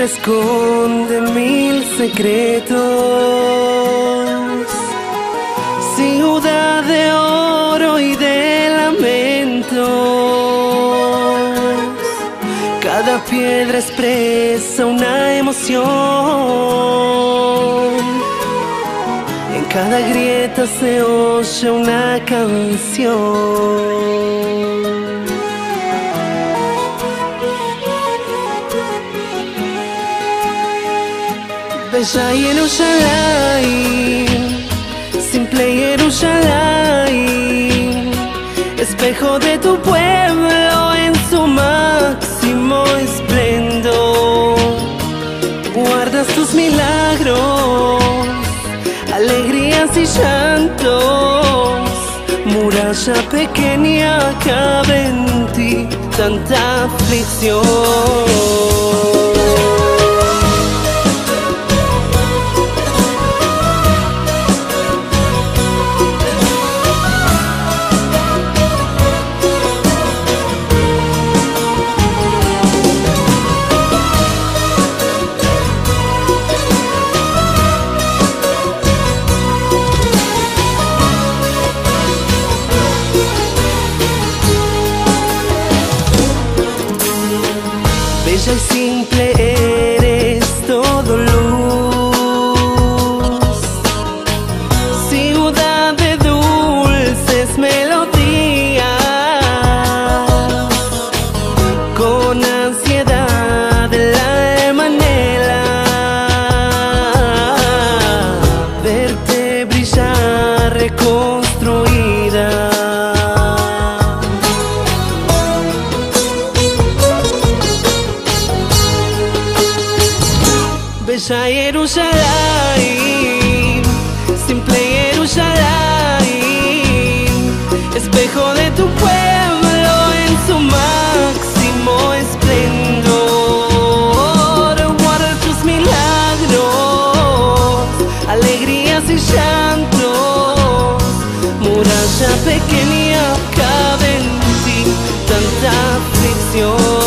tierra esconde mil secretos, ciudad de oro y de lamentos. Cada piedra expresa una emoción, en cada grieta se oye una canción. Bella Yerushalayim, simple Yerushalayim, espejo de tu pueblo en su máximo esplendor. Guardas tus milagros, alegrías y llantos, muralla pequeña, cabe en ti tanta aflicción. Bella y simple eres todo luz, ciudad de dulces melodías, con ansiedad el alma anhela verte brillar reconstruida. Bella Yerushalayim, simple Yerushalayim, espejo de tu pueblo en su máximo esplendor. Guarda tus milagros, alegrías y llantos, muralla pequeña, cabe en ti tanta aflicción.